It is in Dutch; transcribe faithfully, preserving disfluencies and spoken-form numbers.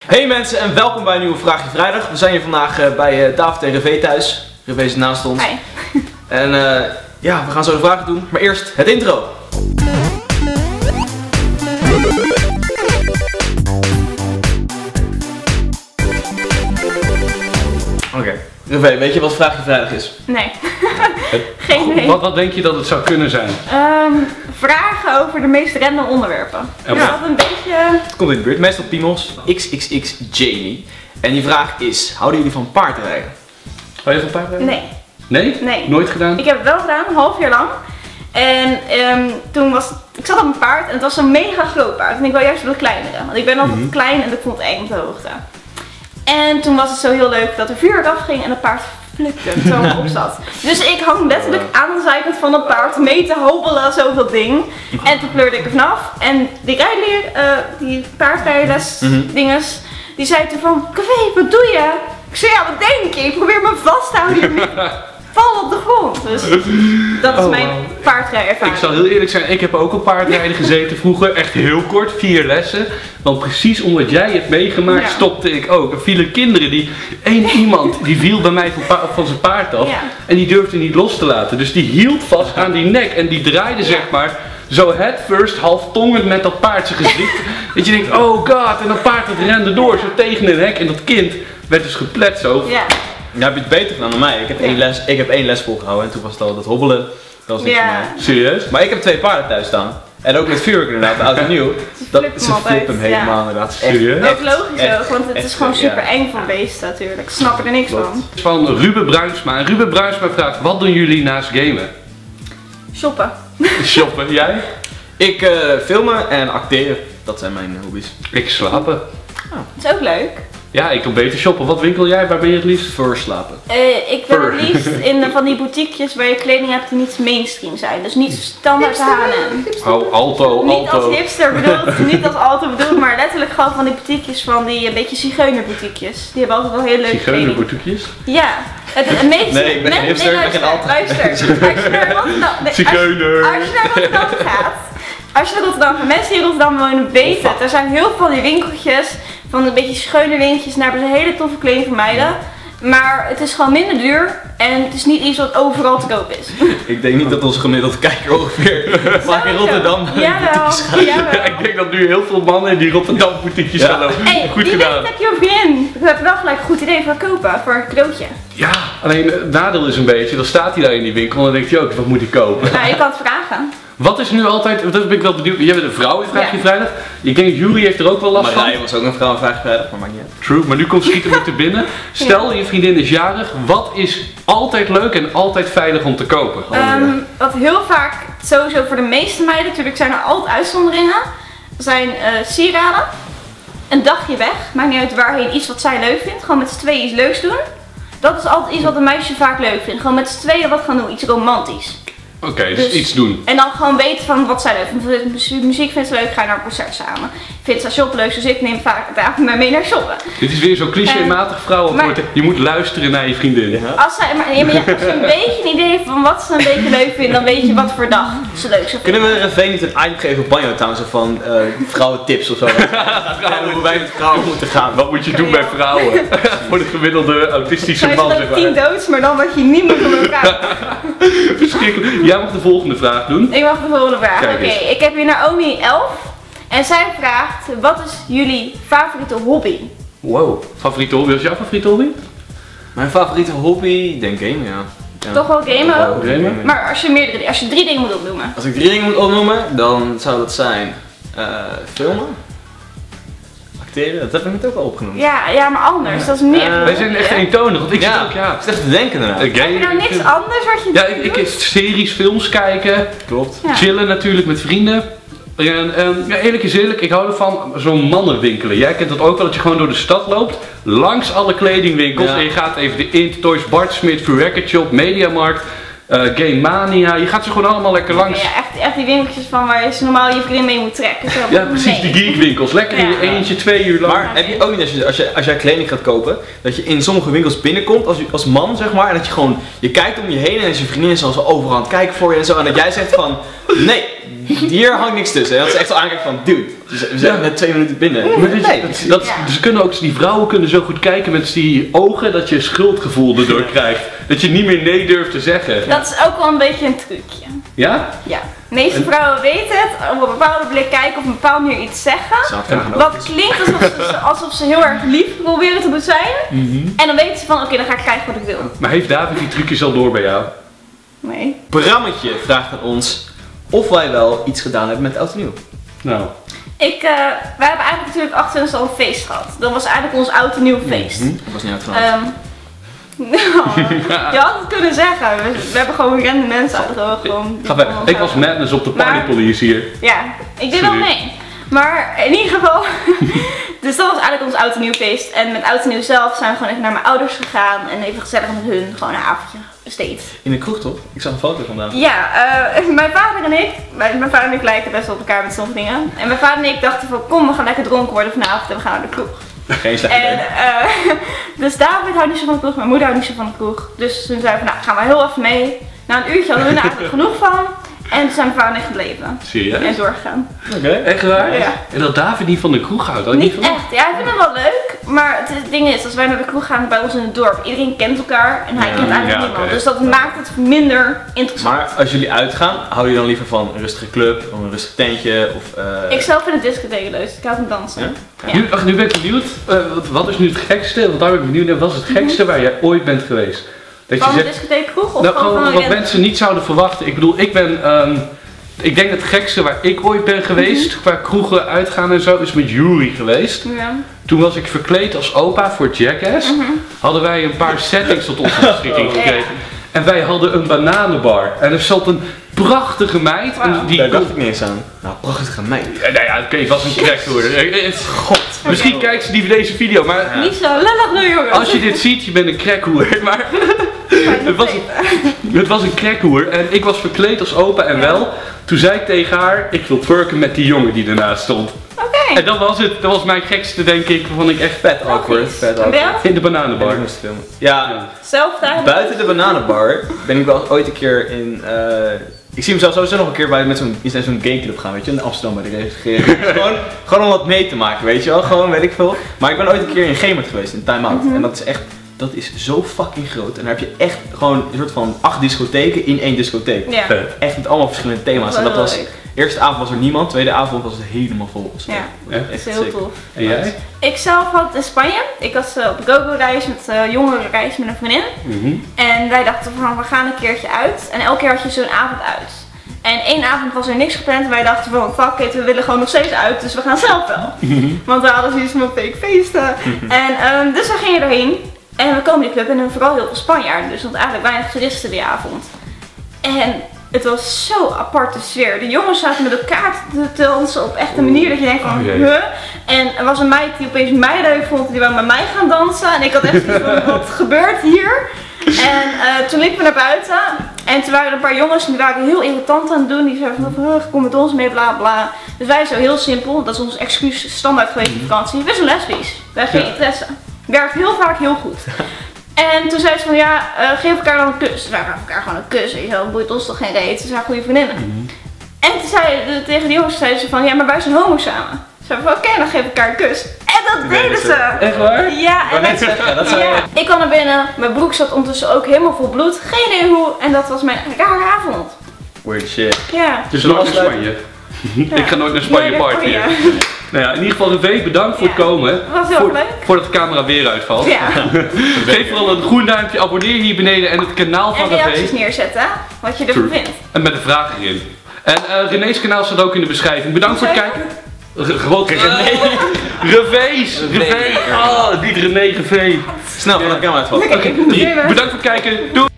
Hey mensen en welkom bij een nieuwe Vraagje Vrijdag. We zijn hier vandaag uh, bij uh, David en Revé thuis. Revé zit naast ons. Hi. En uh, ja, we gaan zo de vragen doen. Maar eerst het intro. Oké. Okay. Revé, weet je wat Vraagje Vrijdag is? Nee. Geen idee. Wat, wat denk je dat het zou kunnen zijn? Um, vragen over de meest random onderwerpen. En ja. Dat een beetje... Het komt in de buurt, meestal piemels. X X X Jamie. En die vraag is, houden jullie van paardrijden? Hou je van paardrijden? Nee. Nee? Nee. Nooit gedaan? Ik heb het wel gedaan, een half jaar lang. En um, toen was het, ik zat op een paard en het was zo'n mega groot paard. En ik wil juist wel kleinere, want ik ben altijd mm-hmm. klein en ik vond het eng op de hoogte. En toen was het zo heel leuk dat er vuur afging en het paard flukte terwijl ik op zat. Dus ik hang letterlijk aan de zijkant van het paard mee te hobbelen, zoveel ding. En toen pleurde ik er vanaf. En die rijleer, uh, die paardrijles mm-hmm. dinges, die zei toen van, Café, wat doe je? Ik zei, ja, wat denk je? Ik probeer me vast te houden hier. Val op de grond. Dus dat is oh, mijn wow. paardrijervaring. Ik zal heel eerlijk zijn, ik heb ook op paardrijden gezeten vroeger. Echt heel kort, vier lessen. Want precies omdat jij het meegemaakt, ja. stopte ik ook. Er vielen kinderen, die, één iemand die viel bij mij van, van zijn paard af. Ja. En die durfde niet los te laten. Dus die hield vast aan die nek en die draaide ja. zeg maar zo head first, half tongend met dat paard zijn gezicht. Dat je denkt, oh god, en dat paard dat rende door zo tegen een hek. En dat kind werd dus geplet zo. Ja. Ja, heb je het beter gedaan dan mij. Ik heb, ja. één, les, ik heb één les volgehouden en toen was het al dat hobbelen. Dat was niks ja. voor mij. Serieus? Maar ik heb twee paarden thuis staan. En ook met vuurwerk inderdaad, oud en nieuw. Dat, ze flippen hem helemaal ja. inderdaad. Serieus? Ook logisch echt, ook, want het echt, is gewoon super ja. eng van beesten natuurlijk. Ik snap er niks van. Van Ruben Bruinsma. En Ruben Bruinsma vraagt, wat doen jullie naast gamen? Shoppen. Shoppen, jij? Ik uh, filmen en acteren. Dat zijn mijn hobby's. Ik slapen. Oh. Dat is ook leuk. Ja, ik kan beter shoppen. Wat winkel jij? Waar ben je het liefst? Voor slapen. Uh, ik wil het liefst in de, van die boutiquejes waar je kleding hebt die niet mainstream zijn. Dus niet standaard H en M. Oh, Alto, Niet Alto. als hipster bedoeld, niet als Alto bedoeld, maar letterlijk gewoon van die boutiquejes van die een beetje zigeunerboutiquejes. Die hebben altijd wel heel leuke kleding. Zigeunerboutiquejes? Ja. Het, het meest, nee, ik ben geen hipster, ik ben geen Alto. Luister, als je naar Rotterdam, nee, Zigeuner. Als, als je naar Rotterdam gaat, als je naar Rotterdam gaat, mensen die in Rotterdam wonen weten het. Er zijn heel veel van die winkeltjes, van een beetje schone winkeltjes, en daar hebben ze hele toffe kleding voor meiden. Maar het is gewoon minder duur en het is niet iets wat overal te koop is. Ik denk niet dat onze gemiddelde kijker ongeveer vaak in Rotterdam jawel, jawel. Ik denk dat nu heel veel mannen in die Rotterdam boutiquejes gaan lopen. Hey, goed wie gedaan. Weet, heb je een vriendin? Ik heb wel gelijk een goed idee voor kopen, voor een cadeautje. Ja, alleen het nadeel is een beetje, dan staat hij daar in die winkel en dan denkt hij ook, wat moet ik kopen? Nou, je kan het vragen. Wat is nu altijd, dat ben ik wel benieuwd, jij bent een vrouw in Vraagje ja. Vrijdag. Ik denk Jury heeft er ook wel last maar van. Marije was ook een vrouw in Vraagje Vrijdag, maar maakt niet uit. True, maar nu komt schieten me te binnen. Stel je vriendin is jarig, wat is altijd leuk en altijd veilig om te kopen? Um, wat heel vaak, sowieso voor de meeste meiden, natuurlijk zijn er altijd uitzonderingen, zijn uh, sieraden. Een dagje weg, maakt niet uit waarheen, iets wat zij leuk vindt. Gewoon met z'n tweeën iets leuks doen. Dat is altijd iets wat een meisje vaak leuk vindt. Gewoon met z'n tweeën wat gaan doen, iets romantisch. Oké, okay, dus, dus iets doen. En dan gewoon weten van wat zij leuk vindt. Muziek vindt ze leuk, ga je naar een concert samen. Vindt ze shoppen leuk, dus ik neem vaak de avond maar mee naar shoppen. Dit is weer zo'n clichématig uh, vrouwenwoord. Je moet luisteren naar je vriendin. Ja. Als, zij, maar, ja, maar als je een beetje een idee hebt van wat ze een beetje leuk vindt, dan weet je wat voor dag ze leuk zou vinden. Kunnen we Revé niet een item geven op Banjo Town, zo van uh, vrouwentips of zo? Vrouwen, hoe wij met vrouwen moeten gaan. Wat moet je doen bij vrouwen? Voor de gemiddelde autistische man, zeg maar. tien doods, maar dan word je niet meer van elkaar. Verschrikkelijk. Jij mag de volgende vraag doen. Ik mag de volgende vraag. Oké, okay, ik heb hier Naomi elf. En zij vraagt, wat is jullie favoriete hobby? Wow, favoriete hobby? Wat is jouw favoriete hobby? Mijn favoriete hobby? Ik denk gamen, ja. ja. Toch wel gamen ook? Gamen. Maar als je, meerdere, als je drie dingen moet opnoemen. Als ik drie dingen moet opnoemen, dan zou dat zijn uh, filmen. Acteren, dat heb ik net ook al opgenoemd. Ja, ja, maar anders, dat is niet echt. Uh, wij zijn echt eentonig, want ik ja, zit ook, ja. Ik zit even te denken inderdaad. Heb je nou niks anders wat je Ja, ik, ik series, films kijken. Klopt. Ja. Chillen natuurlijk met vrienden. En, en ja, eerlijk is eerlijk, ik hou ervan zo'n mannenwinkelen. Jij kent dat ook wel, dat je gewoon door de stad loopt, langs alle kledingwinkels ja. en je gaat even de Int, Toys, Bart Smit, Free Record Shop, Mediamarkt, uh, Game Mania, je gaat ze gewoon allemaal lekker langs. Ja, echt, echt die winkeltjes van waar je normaal je vriendin mee moet trekken. Zo. Ja, precies, nee. Die geekwinkels, lekker ja. in je eentje, twee uur lang. Maar heb je ook niet als, je, als, je, als jij kleding gaat kopen, dat je in sommige winkels binnenkomt als, als man zeg maar, en dat je gewoon, je kijkt om je heen en als je vriendin is al zo overal aan het kijken voor je en zo, en dat jij zegt van, nee, hier hangt niks tussen. Hè? Dat ze echt al aankijken van, dude, we zijn Ja. net twee minuten binnen. Maar dit- Nee. dat, dat, Ja. Ze kunnen ook, die vrouwen kunnen zo goed kijken met die ogen dat je schuldgevoel erdoor krijgt. Dat je niet meer nee durft te zeggen. Dat is ook wel een beetje een trucje. Ja? Ja. De meeste vrouwen weten het, op een bepaalde blik kijken, op een bepaalde manier iets zeggen. Ze had graag een Wat oogjes. klinkt alsof ze, alsof ze heel erg lief proberen te zijn. Mhm. En dan weten ze van, oké, dan ga ik krijgen wat ik wil. Maar heeft David die trucjes al door bij jou? Nee. Brammetje vraagt aan ons of wij wel iets gedaan hebben met Oud en Nieuw. Nou. Ik, uh, wij hebben eigenlijk natuurlijk achter ons al een feest gehad. Dat was eigenlijk ons oud en nieuw feest. Hm? Ik was niet uitgenodigd. Ehm, nou, je had het kunnen zeggen. We, we hebben gewoon random mensen uitgenodigd. gewoon die Ga weg. van ons Ik was houden. madness op de Maar- partypolice hier. Ja, ik deed wel Serieus? mee. Maar in ieder geval, dus dat was eigenlijk ons oud en nieuw feest. En met oud en nieuw zelf zijn we gewoon even naar mijn ouders gegaan en even gezellig met hun gewoon een avondje besteed. In de kroeg toch? Ik zag een foto vandaag. Ja, eh, mijn vader en ik, mijn, mijn vader en ik lijken best wel op elkaar met sommige dingen. En mijn vader en ik dachten van, kom, we gaan lekker dronken worden vanavond en we gaan naar de kroeg. Geen slecht En, idee. eh, dus David houdt niet zo van de kroeg, mijn moeder houdt niet zo van de kroeg. Dus toen zeiden we, nou, gaan we heel even mee. Na een uurtje hadden we er eigenlijk genoeg van. En toen zijn mijn vader en ik gebleven. En Serieus? doorgegaan. Oké. Echt waar? Ja. En dat David niet van de kroeg houdt? Had ik Niet niet van... echt. Ja, ik vind het wel leuk. Maar het, het ding is, als wij naar de kroeg gaan bij ons in het dorp, iedereen kent elkaar en hij Ja, kent eigenlijk ja, niemand. oké. Dus dat maakt het minder interessant. Maar als jullie uitgaan, houden jullie dan liever van een rustige club, of een rustig tentje, of... eh, Ik zelf vind het discotheek leuk, dus ik hou van dansen. Ja? Ja. Nu, ach, nu ben ik benieuwd. eh, wat, wat is nu het gekste? Want daar ben ik benieuwd naar. Wat is het gekste waar jij ooit bent geweest? Dat je Van een zegt, discotheek kroeg of nou, gewoon van gewoon een wat random? mensen niet zouden verwachten. Ik bedoel, ik ben... ehm, ik denk het gekste waar ik ooit ben geweest, Mhm. qua kroegen uitgaan en zo, is met Jury geweest. Ja. Toen was ik verkleed als opa voor Jackass. Mhm. Hadden wij een paar settings tot onze beschikking Oh. gekregen. En wij hadden een bananenbar. En er zat een prachtige meid. En Wauw. die Daar dacht ik niet eens aan. Nou, prachtige meid. Ja, nou ja, oké, het was een crack hoor. God. Misschien kijkt ze die deze video, maar Ja. Niet zo lullig nu, jongens. als je dit ziet, je bent een crackhoer. Maar het was, het was een crackhoer en ik was verkleed als opa en Ja. wel. Toen zei ik tegen haar, ik wil twerken met die jongen die ernaast stond. Oké. En dat was het. Dat was mijn gekste denk ik, waarvan ik echt vet Awkward, Logisch. vet En awkward. wel? in de En ik bananenbar. moest filmen. Ja, Ja. Zelf daar. buiten de bananenbar ben ik wel ooit een keer in... eh, ik zie mezelf sowieso nog een keer bij met zo'n in zo'n gameclub gaan, weet je, in Amsterdam bij de regering. gewoon, gewoon om wat mee te maken, weet je wel, gewoon weet ik veel. Maar ik ben ooit een keer in Gemert geweest, in Time Out. En dat is echt, dat is zo fucking groot. En daar heb je echt gewoon een soort van acht discotheken in één discotheek. Ja. Vet. Echt met allemaal verschillende thema's. En dat was, Leuk. de eerste avond was er niemand, tweede avond was het helemaal vol. Dus Ja. Ja. Dat is heel sick. tof. En jij? Ik zelf had in Spanje, ik was eh, op een go-go-reis met uh, jongere reis met een vriendin. Mhm. En wij dachten van, we gaan een keertje uit. En elke keer had je zo'n avond uit. En één avond was er niks gepland en wij dachten van, fuck it, we willen gewoon nog steeds uit, dus we gaan zelf wel. Want we hadden zoiets van fake feesten. En ehm, dus we gingen erheen. En we komen die club en er vooral heel veel Spanjaarden, dus want eigenlijk weinig toeristen die avond. En het was zo aparte sfeer. De jongens zaten met elkaar te dansen op echt een manier dat je denkt van, Oh, jee. huh? En er was een meid die opeens mij leuk vond, die wou met mij gaan dansen. En ik had echt zoiets van, wat gebeurt hier? En uh, toen liepen we naar buiten en toen waren er een paar jongens die waren heel irritant aan het doen. Die zeiden van, "Huh, kom met ons mee, bla bla." Dus wij zo heel simpel, dat is ons excuus standaard geweest in vakantie. We zijn lesbisch, wij hebben geen Ja. interesse. Werkt heel vaak heel goed. En toen zei ze van, ja, uh, geef elkaar dan een kus. Dus wij gaven elkaar gewoon een kus, weet je wel, boeit ons toch geen reet. Ze zijn goede vriendinnen. En toen zei de, tegen de jongens zeiden ze van, ja, maar wij zijn homo samen. Ze zeiden van, oké, dan geef ik elkaar een kus. En dat Dat deden deden ze. ze. Echt waar? Ja, wou en net wij- zeggen, dat zou ja. je- Ik kwam naar binnen, mijn broek zat ondertussen ook helemaal vol bloed. Geen idee hoe. En dat was mijn rare avond. Weird shit. Ja. Dus Zullen we nooit naar Spanje. Ik ga nooit naar Spanje Nee, partyen. ja. Nou ja, in ieder geval Revee, bedankt voor het Ja. komen. Het was heel Voor- leuk. Voordat de camera weer uitvalt. Ja. Geef vooral een groen duimpje, abonneer hier beneden en het kanaal van En reacties Revee. neerzetten, wat je ervan True. vindt. En met de vraag erin. En eh René's kanaal staat ook in de beschrijving. Bedankt voor het Zeker. kijken. R- Gewoon René. Revé's. Revee. Oh, niet René Revee. Snel van de camera uitvallen. Oké, bedankt voor het kijken. Doei.